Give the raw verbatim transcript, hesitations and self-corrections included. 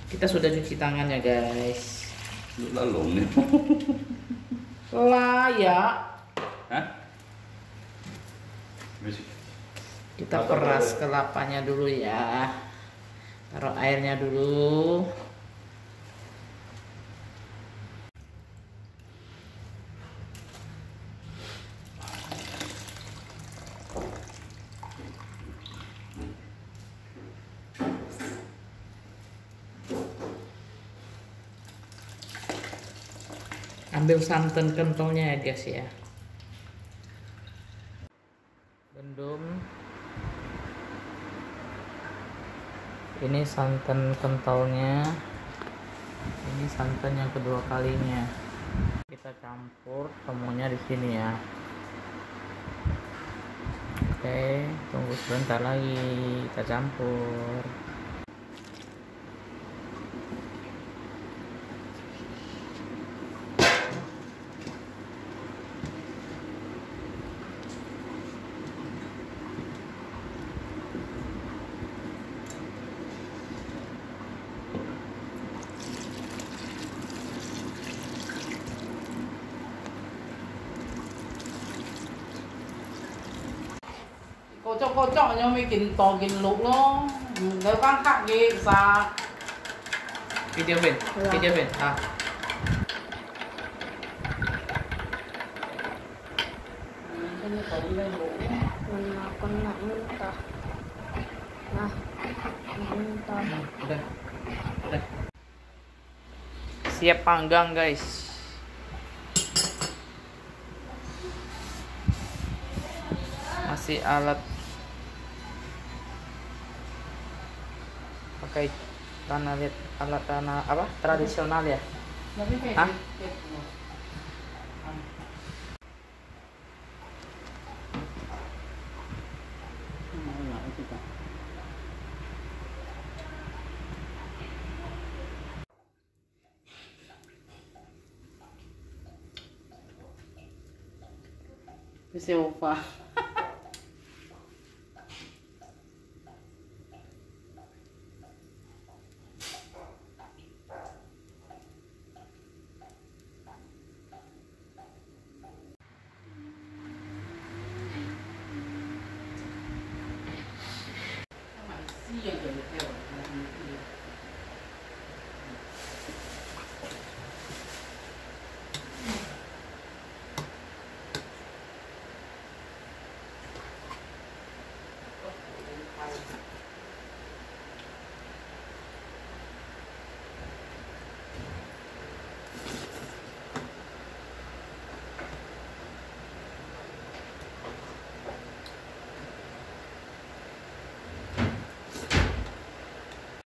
Kita sudah cuci tangannya guys. Lalu nih. Layak. Hah? Kita peras kelapanya dulu ya. Taruh airnya dulu. Ambil santan kentalnya ya guys ya. Bendum. Ini santan kentalnya. Ini santan yang kedua kalinya. Kita campur semuanya di sini ya. Oke, tunggu sebentar lagi kita campur. Kocok-kocok nhau mới kìm to kìm lục nó nếu kan khác ghê sa video bên video bên à Menakan nak mentah. Nah, mentah. udah udah siap panggang guys. Masih alat pakai tanah liat alat tanah apa tradisional ya. Hah? Bisa lupa. Yang